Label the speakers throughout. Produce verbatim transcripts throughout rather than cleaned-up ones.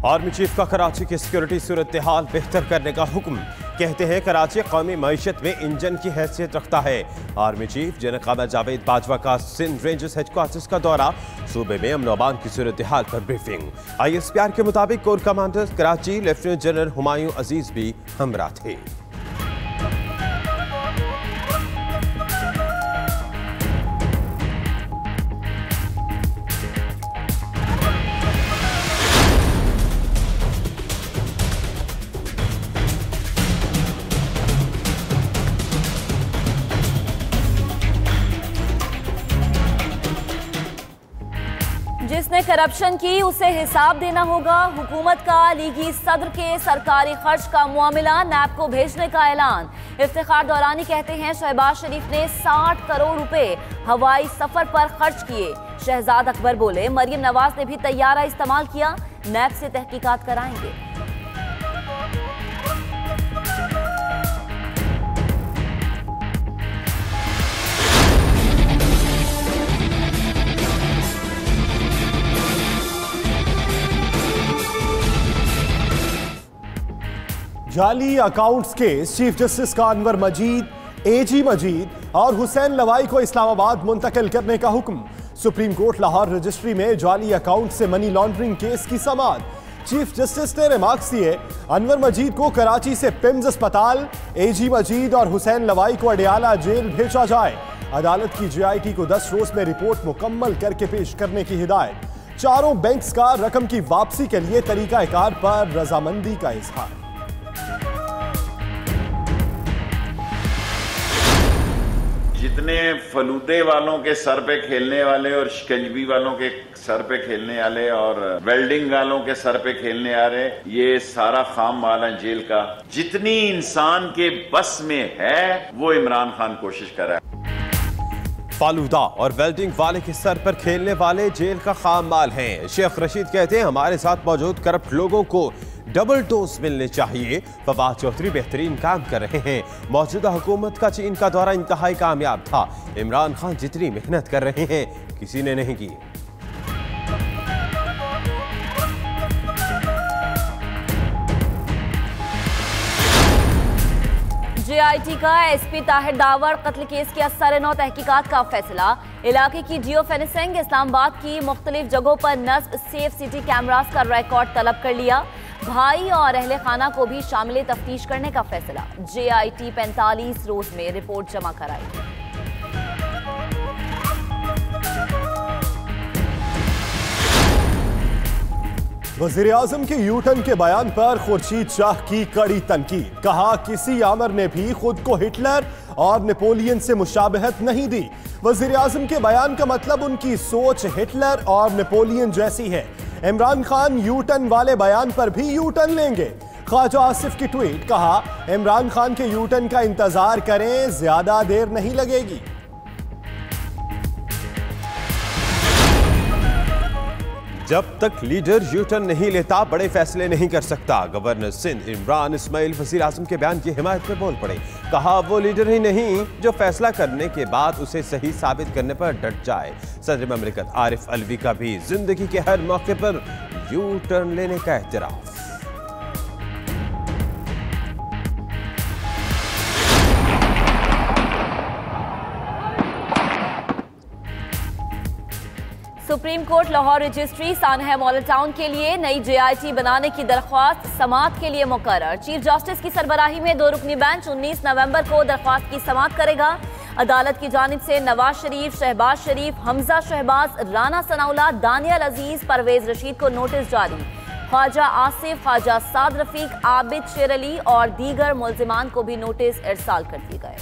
Speaker 1: Army chief का कराची की security सूरत हाल बेहतर करने का हुक्म। कहते हैं कराची कौमी मईशत में इंजन की हैसियत रखता है। आर्मी चीफ जनरल कामर जावेद बाजवा का सिंध रेंजर्स हेडक्वार्टर्स का दौरा, सूबे में अमन अमान की सूरत हाल पर briefing. I S P R के मुताबिक core commander Karachi lieutenant general Humayun Aziz भी हमरा थे।
Speaker 2: जिसने करप्शन की उसे हिसाब देना होगा। हुकूमत का लीगी सदर के सरकारी खर्च का मामला नैब को भेजने का ऐलान। इफ्तिखार दौरानी कहते हैं शहबाज शरीफ ने साठ करोड़ रुपए हवाई सफर पर खर्च किए। शहजाद अकबर बोले मरियम नवाज ने भी तैयारा इस्तेमाल किया, नैब से तहकीकात कराएंगे।
Speaker 3: जाली अकाउंट्स केस चीफ जस्टिस का अनवर मजीद, एजी मजीद और हुसैन लवाई को इस्लामाबाद मुंतकिल करने का हुक्म। सुप्रीम कोर्ट लाहौर रजिस्ट्री में जाली अकाउंट से मनी लॉन्ड्रिंग केस की समाअत। चीफ जस्टिस ने रिमार्क्स दिए अनवर मजीद को कराची से पिम्स अस्पताल, एजी मजीद और हुसैन लवाई को अडियाला जेल भेजा जाए। अदालत की जे आई टी को दस रोज में रिपोर्ट मुकम्मल करके पेश करने की हिदायत। चारों बैंक्स का रकम की वापसी के लिए तरीकाकार पर रजामंदी का इजहार।
Speaker 4: जितने फलूदे वालों के सर पे खेलने वाले और शिकंजवी वालों के सर पे खेलने वाले और वेल्डिंग वालों के सर पे खेलने आ रहे, ये सारा खाम माल है जेल का। जितनी इंसान के बस में है वो इमरान खान कोशिश कर रहा है।
Speaker 1: फालूदा और वेल्डिंग वाले के सर पर खेलने वाले जेल का खाम माल हैं। शेख रशीद कहते हैं हमारे साथ मौजूद करप्ट लोगों को डबल डोज मिलने चाहिए। फवाद चौधरी बेहतरीन काम कर रहे हैं। मौजूदा हुकूमत का चीन का दौरा इंतहाई कामयाब था। इमरान खान जितनी मेहनत कर रहे हैं किसी ने नहीं की।
Speaker 2: जे आई टी का एस पी ताहिर दावर कत्ल केस की असर नौ तहकीकात का फैसला। इलाके की जियो फेंसिंग, इस्लामाबाद की मुख्तलिफ जगहों पर नस्ब सेफ सिटी कैमरास का रिकॉर्ड तलब कर लिया। भाई और अहले खाना को भी शामिल तफ्तीश करने का फैसला। जे आई टी पैंतालीस रोज में रिपोर्ट जमा कराई।
Speaker 3: वज़ीर आज़म के यूटर्न के बयान पर खुर्शीद शाह की कड़ी तनकीद। कहा किसी आमर ने भी खुद को हिटलर और नेपोलियन से मुशाबहत नहीं दी। वज़ीर आज़म के बयान का मतलब उनकी सोच हिटलर और नेपोलियन जैसी है। इमरान खान यूटर्न वाले बयान पर भी यूटर्न लेंगे। ख्वाजा आसिफ की ट्वीट, कहा इमरान खान के यूटर्न का इंतजार करें, ज्यादा देर नहीं लगेगी।
Speaker 1: जब तक लीडर यूटर्न नहीं लेता बड़े फैसले नहीं कर सकता। गवर्नर सिंध इमरान इस्माइल वज़ीर आज़म के बयान की हिमायत में बोल पड़े। कहा वो लीडर ही नहीं जो फैसला करने के बाद उसे सही साबित करने पर डट जाए। सदर ममलिकत आरिफ अलवी का भी जिंदगी के हर मौके पर यू टर्न लेने का एहतराफ।
Speaker 2: सुप्रीम कोर्ट लाहौर रजिस्ट्री सानहा मॉडल टाउन के लिए नई जे आई टी बनाने की दरख्वास्त समाअत के लिए मुकर्रर। चीफ जस्टिस की सरबराही में दो रुकनी बेंच उन्नीस नवंबर को दरख्वास्त की समाअत करेगा। अदालत की जानिब से नवाज शरीफ, शहबाज शरीफ, हमजा शहबाज, राना सनाउल्लाह, दानियल अजीज, परवेज रशीद को नोटिस जारी। ख्वाजा आसिफ, ख्वाजा साद रफीक, आबिद शेर अली और दीगर मुल्जिमान को भी नोटिस इरसाल कर दिए गए।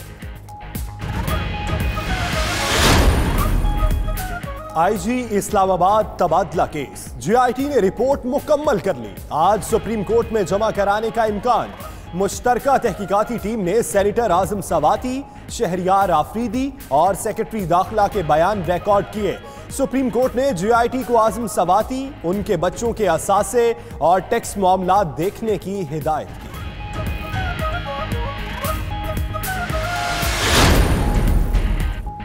Speaker 3: आईजी इस्लामाबाद तबादला केस, जे आई टी ने रिपोर्ट मुकम्मल कर ली। आज सुप्रीम कोर्ट में जमा कराने का इम्कान। मुश्तरका तहकीकाती टीम ने सेनेटर आजम सवाती, शहरियार आफरीदी और सेक्रेटरी दाखिला के बयान रिकॉर्ड किए। सुप्रीम कोर्ट ने जे आई टी को आजम सवाती, उनके बच्चों के असासे और टैक्स मामला देखने की हिदायत की।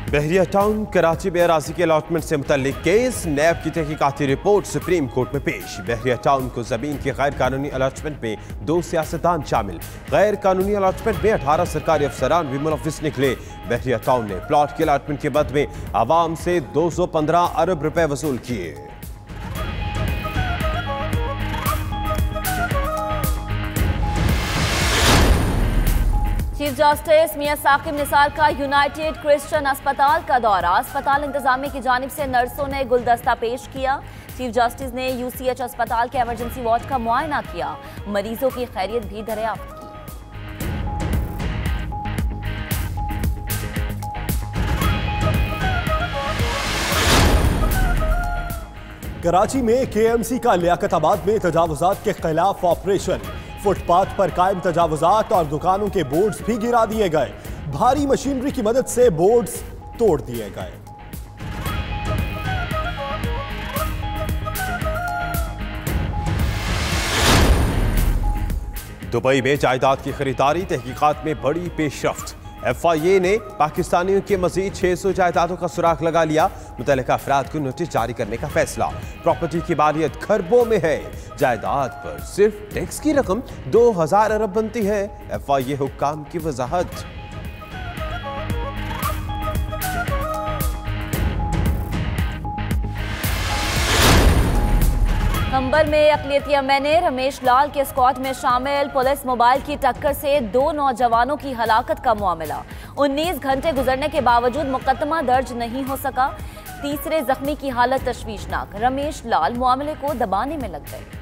Speaker 1: बहरिया टाउन कराची में अराजी के अलॉटमेंट से मुतल्लिक केस, नैब की तहकीकाती रिपोर्ट सुप्रीम कोर्ट में पेश। बहरिया टाउन को जमीन के गैर कानूनी अलॉटमेंट में दो सियासतदान शामिल। गैर कानूनी अलॉटमेंट में अठारह सरकारी अफसरान भी मुलविस निकले। बहरिया टाउन ने प्लॉट के अलॉटमेंट के बद में आवाम से दो सौ पंद्रह अरब रुपए वसूल किए।
Speaker 2: चीफ जस्टिस मियां साकिब निसार का यूनाइटेड क्रिश्चियन अस्पताल का दौरा। अस्पताल इंतजामिया की जानिब से नर्सों ने गुलदस्ता पेश किया। चीफ जस्टिस ने यूसीएच अस्पताल के इमरजेंसी वार्ड का मुआयना किया। मरीजों की खैरियत भी दरियाफ्त की।
Speaker 3: कराची में केएमसी का लियाकताबाद में तजावुजात के खिलाफ ऑपरेशन। फुटपाथ पर कायम तजावुजात और दुकानों के बोर्ड्स भी गिरा दिए गए। भारी मशीनरी की मदद से बोर्ड्स तोड़ दिए गए।
Speaker 1: दुबई में जायदाद की खरीदारी तहकीकात में बड़ी पेशरफ्त। एफ आई ए ने पाकिस्तानियों के मजीद छह सौ जायदादों का सुराग लगा लिया। मुतल्लिका अफराद को नोटिस जारी करने का फैसला। प्रॉपर्टी की मालियत खरबों में है। जायदाद पर सिर्फ टैक्स की रकम दो हजार अरब बनती है। एफ आई ए हुक्काम की वजाहत।
Speaker 2: खंबर में अकलियती M N A Ramesh Lal के स्क्वाड में शामिल पुलिस मोबाइल की टक्कर से दो नौजवानों की हलाकत का मामला। उन्नीस घंटे गुजरने के बावजूद मुकदमा दर्ज नहीं हो सका। तीसरे जख्मी की हालत तशवीशनाक। रमेश लाल मामले को दबाने में लग गए।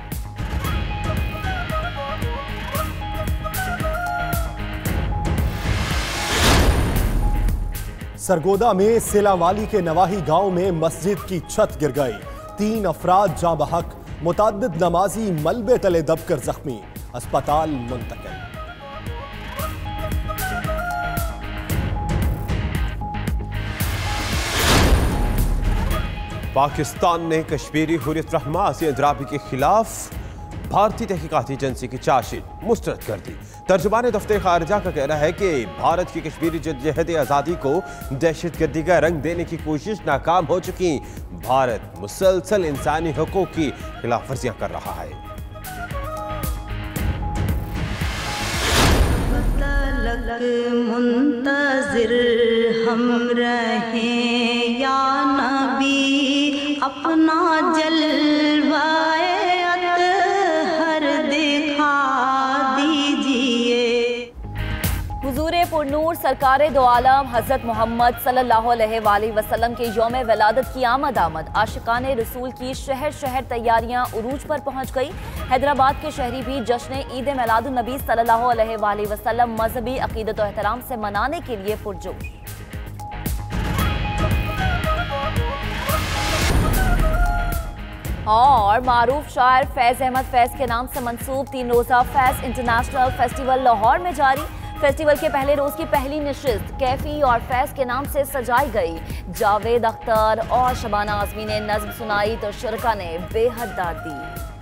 Speaker 3: सरगोदा में सिलावाली के नवाही गांव में मस्जिद की छत गिर गई। तीन अफराद जाँ बहक, मुतअद्दिद नमाजी मलबे तले दबकर जख्मी, अस्पताल मुंतकिल।
Speaker 1: पाकिस्तान ने कश्मीरी हुर्रियत रहनुमा आसिया अंद्राबी के खिलाफ भारतीय तहकीकाती एजेंसी की चार्जशीट मुस्तरद कर दी। तर्जुमान दफ्तर खारजा का कहना है कि भारत की कश्मीरी जद्दोजहद आज़ादी को दहशतगर्दी का रंग देने की कोशिश नाकाम हो चुकी। भारत मुसलसल इंसानी हकूक़ की खिलाफ वर्जियां कर रहा है।
Speaker 5: मुंतज़िर हम रहें या नबी, अपना जलवाए अतहर दिखा दीजिए।
Speaker 2: हुजूरे पुरनूर सरकारे दो आलम हजरत मोहम्मद सल्लल्लाहु अलैहि वसल्लम के यौम विलादत की आमद आमद। आशिकाने रसूल की शहर शहर तैयारियां उरूज पर पहुंच गई। हैदराबाद के शहरी भी जश्न ईद मिलादुन नबी सल्लल्लाहु अलैहि वसल्लम मजहबी अकीदत और एहतराम से मनाने के लिए पुरजोश। और मारूफ शायर फैज अहमद फैज के नाम से मंसूब तीन रोजा फैज इंटरनेशनल फेस्टिवल लाहौर में जारी। फेस्टिवल के पहले रोज की पहली नशिस्त कैफी और फैज के नाम से सजाई गई। जावेद अख्तर और शबाना आजमी ने नज्म सुनाई तो शुरका ने बेहद दाद दी।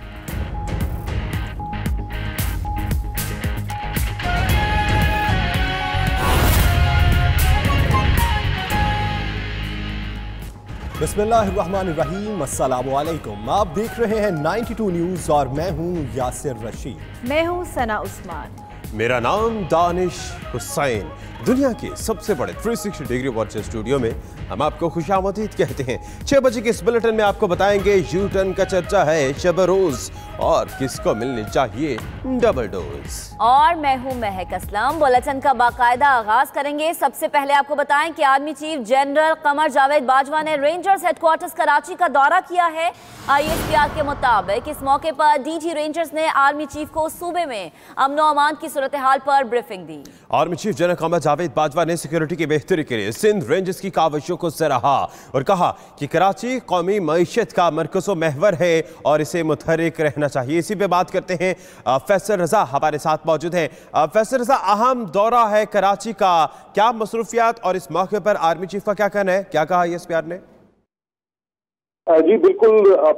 Speaker 3: बिस्मिल्लाहिर्रहमानिर्रहीम, अस्सलामु अलैकुम। आप देख रहे हैं बानवे न्यूज़ और मैं हूं यासिर रशीद।
Speaker 6: मैं हूं सना उस्मान।
Speaker 1: मेरा नाम दानिश हुसैन। दुनिया के सबसे बड़े तीन सौ साठ डिग्री वॉच स्टूडियो में हम आपको खुशामदीद कहते हैं। छह बजे के इस बुलेटिन में आपको बताएंगे यू टर्न का चर्चा है शब रोज और किसको मिलनी चाहिए डबल डोज।
Speaker 2: और मैं हूं महक असलम। बुलेटिन का बाकायदा आगाज करेंगे। सबसे पहले आपको बताएं कि army chief general Qamar Javed Bajwa ने रेंजर्स हेडक्वार्टर्स कराची का दौरा किया है। आई एस पी आर के मुताबिक इस मौके पर डी जी रेंजर्स ने आर्मी चीफ को सूबे में अमन और अमान की सूरत हाल पर ब्रीफिंग दी।
Speaker 1: Army chief general Qamar Javed Bajwa ने सिक्योरिटी की बेहतरी के लिए सिंध रेंजर्स की काविशों को सराहा और कहा कि कराची कौमी मईशत का मरकज़ व महवर है और इसे मुतहरिक रहना चाहिए। इसी पे बात करते हैं। फैसल रजा हमारे साथ मौजूद हैं। फैसल रजा, अहम दौरा है कराची का, क्या मसरूफियात और इस मौके पर आर्मी चीफ का क्या कहना है, क्या कहा आई एस पी आर ने?
Speaker 7: जी बिल्कुल, आपने बिल्कुल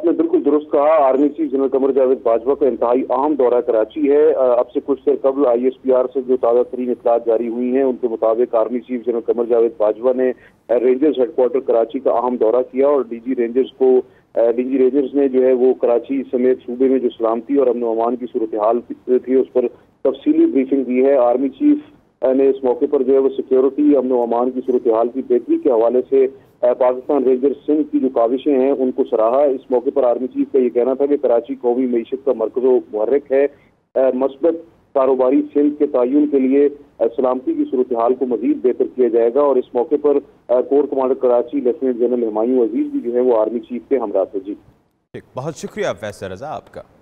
Speaker 6: दुरुस्त कहा। Army chief general Qamar Javed Bajwa का इंतहाई अहम दौरा कराची है। अब से कुछ देर कबल आई एस पी आर से जो ताज़ा तरीन इत्तलात जारी हुई हैं, उनके मुताबिक army chief general Qamar Javed Bajwa ने रेंजर्स हेडक्वार्टर कराची का अहम दौरा किया और डी जी रेंजर्स को डी जी रेंजर्स ने जो है वो कराची समेत सूबे में जो सलामती और अमन व अमान की सूरत हाल थी उस पर तफसीली ब्रीफिंग दी है। आर्मी चीफ ने इस मौके पर जो है वो सिक्योरिटी, अमन व अमान की सूरत हाल की बेहतरी के हवाले से पाकिस्तान रेंजर्स सिंध की जो काविशें हैं उनको सराहा। इस मौके पर आर्मी चीफ का ये कहना था कि कराची कौमी मईशत का मरकज़ व मुहर्रिक है। मस्बत कारोबारी सिंध के तयन के लिए सलामती की सूरत हाल को मजीद बेहतर किया जाएगा और इस मौके पर core commander Karachi lieutenant general Humayun Aziz भी जो है वो आर्मी चीफ के हमरा थे। जी
Speaker 1: बहुत शुक्रिया फैसल रजा आपका।